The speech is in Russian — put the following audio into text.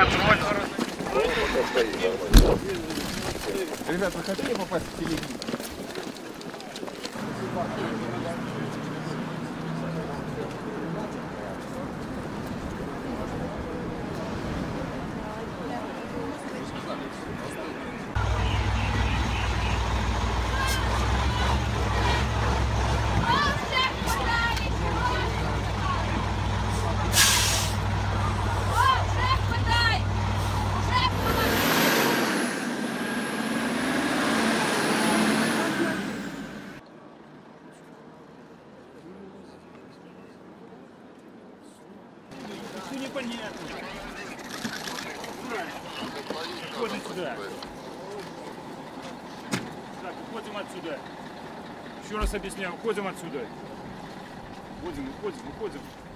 Ребят, вы хотели попасть в телевизор? Все непонятно. Уходим сюда. Так, уходим отсюда. Еще раз объясняю, уходим отсюда. Уходим.